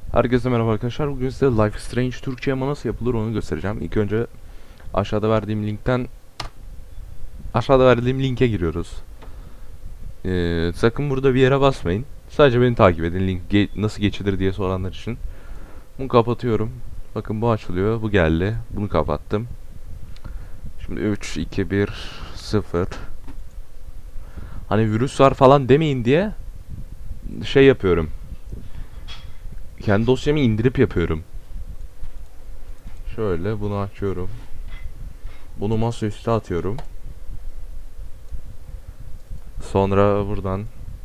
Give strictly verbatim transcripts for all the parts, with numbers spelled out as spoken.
Herkese merhaba arkadaşlar. Bugün size Life is Strange Türkçe ama nasıl yapılır onu göstereceğim. İlk önce aşağıda verdiğim linkten aşağıda verdiğim linke giriyoruz. Ee, sakın burada bir yere basmayın. Sadece beni takip edin. Link ge nasıl geçilir diye soranlar için. Bunu kapatıyorum. Bakın bu açılıyor. Bu geldi. Bunu kapattım. Şimdi üç, iki, bir, sıfır. Hani virüs var falan demeyin diye şey yapıyorum. Kendi dosyamı indirip yapıyorum. Şöyle bunu açıyorum. Bunu masaüstü atıyorum. Sonra buradan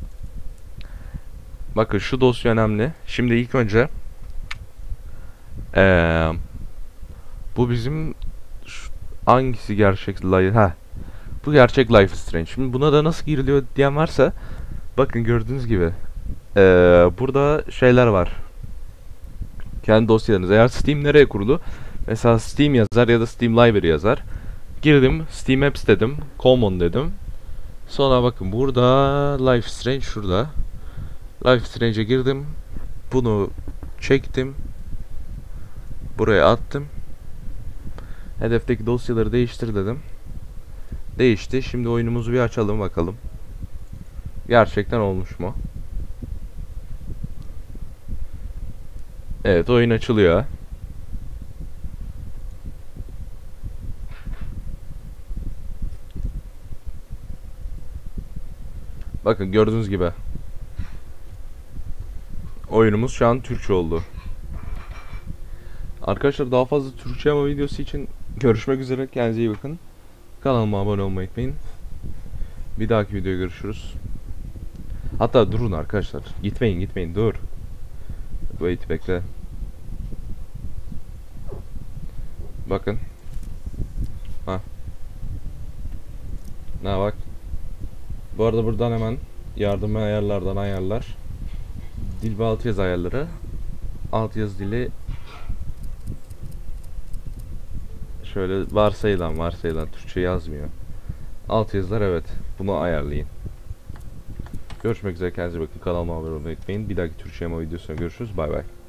bakın şu dosya önemli. Şimdi ilk önce ee, bu bizim şu- hangisi gerçek life ha bu gerçek Life is Strange. Şimdi buna da nasıl giriliyor diyen varsa bakın gördüğünüz gibi ee, burada şeyler var. Kendi dosyalarınız. Eğer Steam nereye kurulu? Mesela Steam yazar ya da Steam Library yazar. Girdim Steam Apps dedim. Common dedim. Sonra bakın burada Life is Strange şurada. Life is Strange'e girdim. Bunu çektim. Buraya attım. Hedefteki dosyaları değiştir dedim. Değişti. Şimdi oyunumuzu bir açalım bakalım. Gerçekten olmuş mu? Evet, oyun açılıyor. Bakın gördüğünüz gibi. Oyunumuz şu an Türkçe oldu. Arkadaşlar daha fazla Türkçe ama videosu için görüşmek üzere. Kendinize iyi bakın. Kanalıma abone olmayı unutmayın. Bir dahaki videoda görüşürüz. Hatta durun arkadaşlar. Gitmeyin gitmeyin dur. Wait bekle. Bakın. Ha. Ne bak. Bu arada buradan hemen yardım ve ayarlardan ayarlar. Dil ve altyazı ayarları. Altyazı dili şöyle varsayılan varsayılan Türkçe yazmıyor. Altyazılar evet. Bunu ayarlayın. Görüşmek üzere, kendinize bakın. Kanalıma abone olmayı unutmayın. Bir dahaki Türkçe ama videosuna görüşürüz. Bay bay.